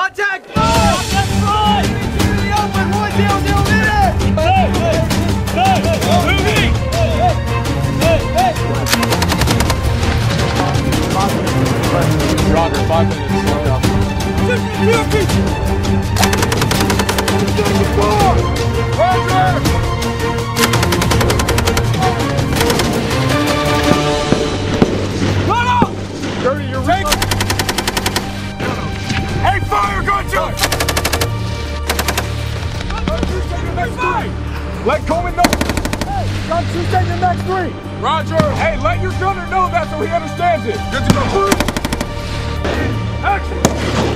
Contact! That's right! To the open! 1-0-0 minute! Moving! Roger, 5 minutes. Slow down. Roger! Dirty, you're right. Hey, fire, gun jump! Let Coleman know. Hey, gun two, take the next 3. Roger. Hey, let your gunner know that so he understands it. Good to go. Action!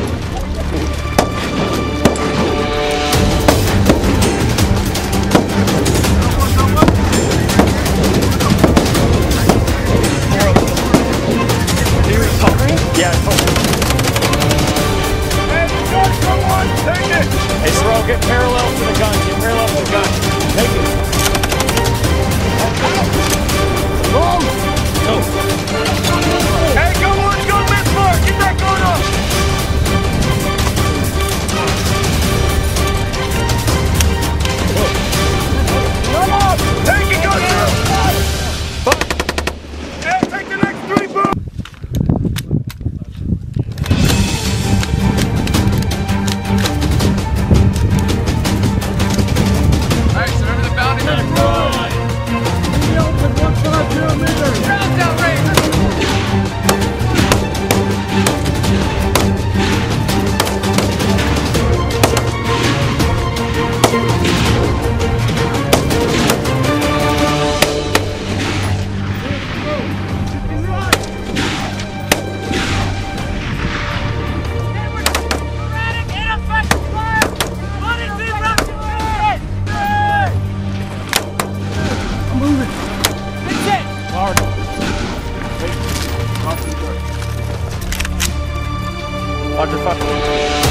Yeah, hey, come on, take it! Hey, Sorrel, get parallel to the gun. Get parallel to the gun. Take it. Move! Go. Hey, go on, go Bismarck! Get that gun up! Come on! Take it, gun up! Hey, take the next 3, boom! Roger, fuck.